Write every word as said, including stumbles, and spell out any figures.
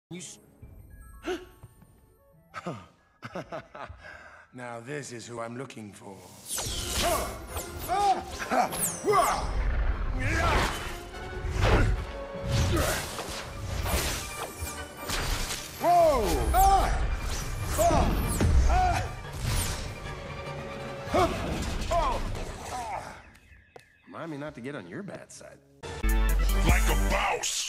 You s Now this is who I'm looking for. Whoa! Remind me not to get on your bad side. Like a boss!